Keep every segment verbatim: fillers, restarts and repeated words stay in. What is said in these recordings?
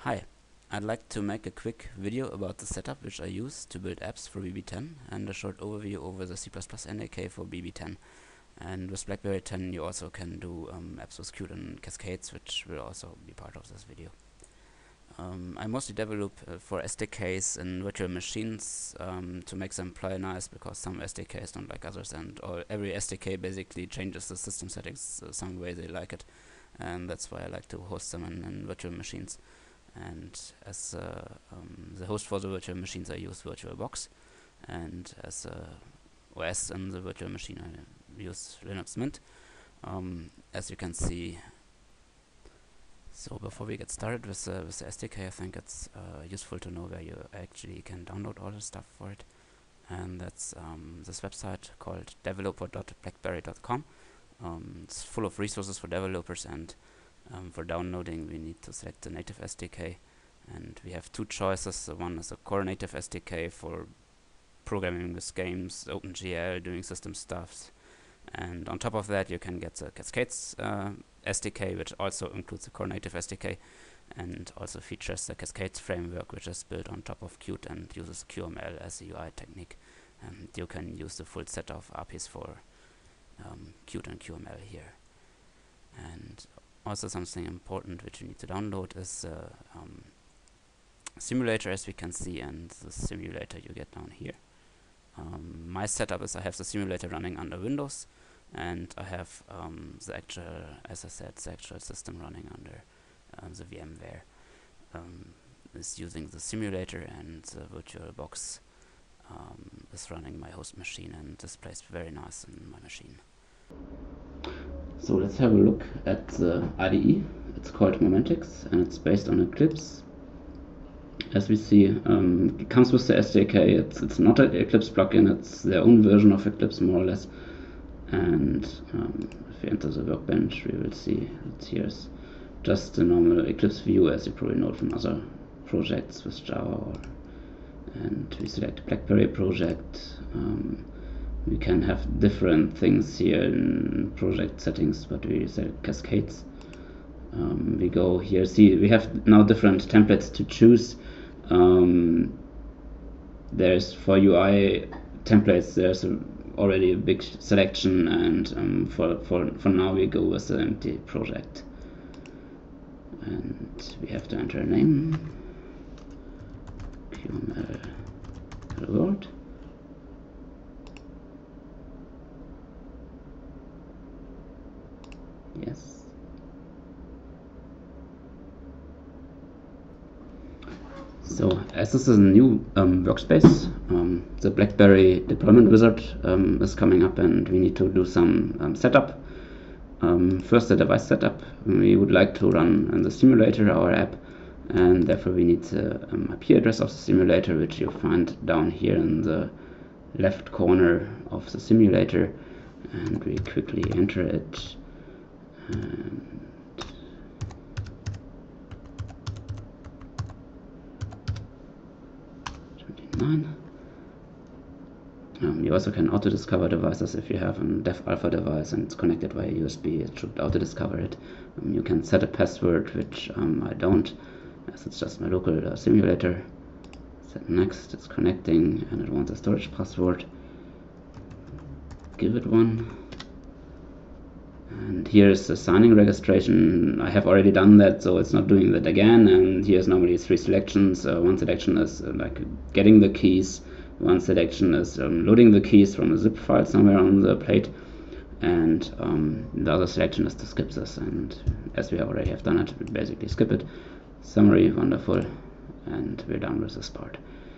Hi, I'd like to make a quick video about the setup which I use to build apps for B B ten and a short overview over the C plus plus N A K for B B ten. And with BlackBerry ten you also can do um, apps with Qt and Cascades, which will also be part of this video. Um, I mostly develop uh, for S D Ks in virtual machines um, to make them play nice, because some S D Ks don't like others, and all, every S D K basically changes the system settings uh, some way they like it, and that's why I like to host them in, in virtual machines. And as uh, um, the host for the virtual machines, I use VirtualBox, and as uh, O S in the virtual machine, I use Linux Mint. Um, as you can see, so before we get started with, uh, with the S D K, I think it's uh, useful to know where you actually can download all the stuff for it, and that's um, this website called developer dot blackberry dot com. Um, it's full of resources for developers, and Um, for downloading we need to select the native S D K, and we have two choices. The one is a core native S D K for programming with games, OpenGL, doing system stuffs, and on top of that you can get the Cascades uh, S D K, which also includes the core native S D K and also features the Cascades framework, which is built on top of Qt and uses Q M L as a U I technique, and you can use the full set of A P Is for um, Qt and Q M L here. And also something important which you need to download is uh, um, simulator, as we can see, and the simulator you get down here. Um, my setup is I have the simulator running under Windows, and I have um, the actual, as I said, the actual system running under um, the VMware. Um, is using the simulator, and the VirtualBox um, is running my host machine, and displays very nice in my machine. So let's have a look at the I D E. It's called Momentix, and it's based on Eclipse. As we see, um, it comes with the S D K. It's it's not an Eclipse plugin. It's their own version of Eclipse, more or less. And um, if we enter the workbench, we will see that here's just the normal Eclipse view, as you probably know from other projects with Java. Or, and we select BlackBerry project. Um, We can have different things here in project settings, but we select Cascades. Um, we go here, see, we have now different templates to choose. Um, there's for U I templates, there's a, already a big selection, and um, for, for, for now we go with the empty project. And we have to enter a name, Q M L word. Yes. So as this is a new um, workspace, um, the BlackBerry deployment wizard um, is coming up, and we need to do some um, setup. Um, first, the device setup. We would like to run in the simulator our app, and therefore we need the um, I P address of the simulator, which you find down here in the left corner of the simulator, and we quickly enter it. And twenty-nine. Um, you also can auto-discover devices. If you have a Dev Alpha device and it's connected via U S B, it should auto-discover it. Um, you can set a password, which um, I don't, as it's just my local uh, simulator. Set next, it's connecting, and it wants a storage password. Give it one. And here's the signing registration. I have already done that, so it's not doing that again. And here's normally three selections. Uh, one selection is uh, like getting the keys. One selection is um, loading the keys from a zip file somewhere on the plate. And um, the other selection is to skip this. And as we already have done it, we basically skip it. Summary, wonderful. And we're done with this part.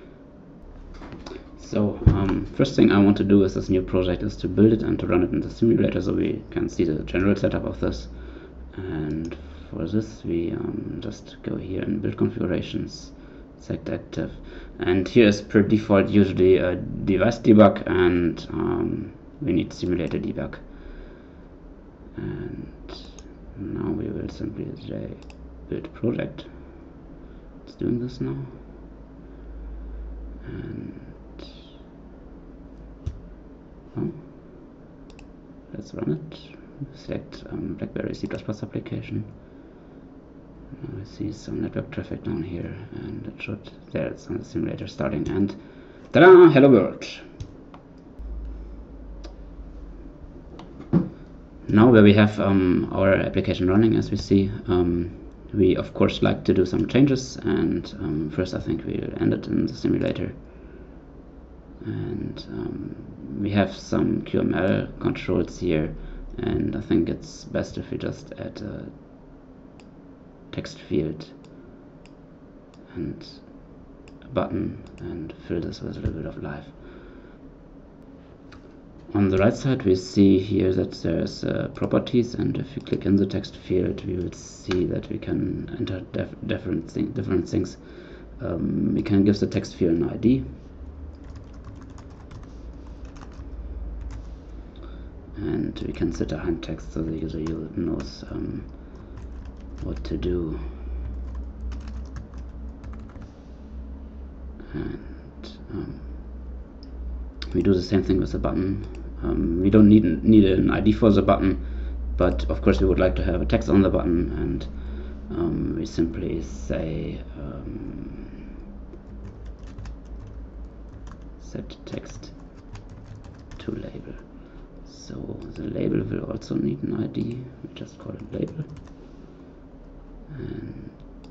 So um, first thing I want to do with this new project is to build it and to run it in the simulator, so we can see the general setup of this. And for this we um, just go here in build configurations, select active, and here is per default usually a device debug, and um, we need simulator debug. And now we will simply say build project. It's doing this now. And oh, let's run it. Select um, BlackBerry C plus plus application. Now we see some network traffic down here, and it should, there it's on the simulator starting, and ta-da! Hello world! Now where we have um, our application running, as we see, um, we of course like to do some changes, and um, first I think we'll end it in the simulator. And um, we have some Q M L controls here, and I think it's best if we just add a text field and a button and fill this with a little bit of life. On the right side we see here that there's uh, properties, and if you click in the text field we will see that we can enter def different, thing different things. Um, we can give the text field an I D, and we can set a hint text so the user knows um, what to do. And um, we do the same thing with the button. Um, we don't need, need an I D for the button, but of course we would like to have a text on the button, and um, we simply say um, set text to label. So the label will also need an I D. We just call it label. And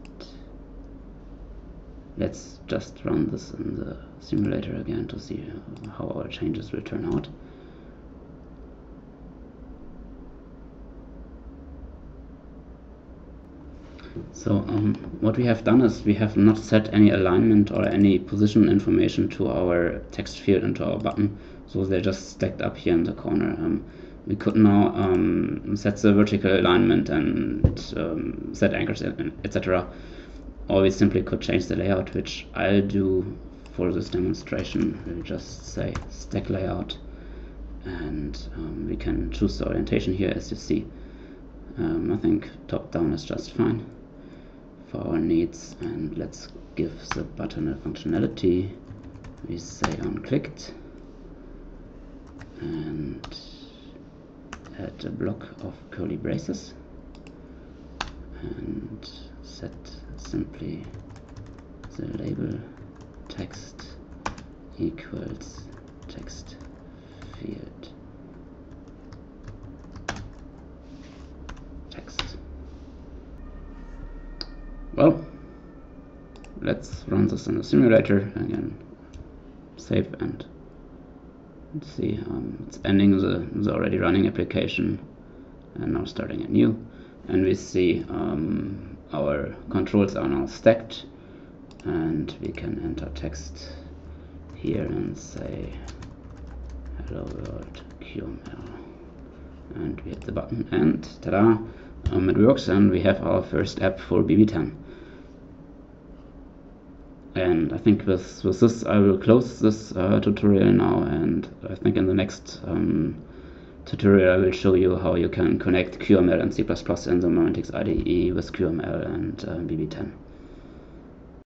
let's just run this in the simulator again to see how our changes will turn out. So um, what we have done is we have not set any alignment or any position information to our text field and to our button, so they're just stacked up here in the corner. Um, we could now um, set the vertical alignment and um, set anchors, et cetera. Or we simply could change the layout, which I'll do for this demonstration. We'll just say stack layout, and um, we can choose the orientation here, as you see. Um, I think top down is just fine for our needs, and let's give the button a functionality. We say onClicked and add a block of curly braces and set simply the label text equals text field text. Well, let's run this in the simulator again. Save and let's see. Um, it's ending the, the already running application and now starting anew. And we see um, our controls are now stacked, and we can enter text here and say hello world Q M L, and we hit the button, and ta-da, um, it works, and we have our first app for B B ten. And I think with, with this I will close this uh, tutorial now, and I think in the next um, tutorial I will show you how you can connect Q M L and C plus plus in the Momentics I D E with Q M L and uh, B B ten.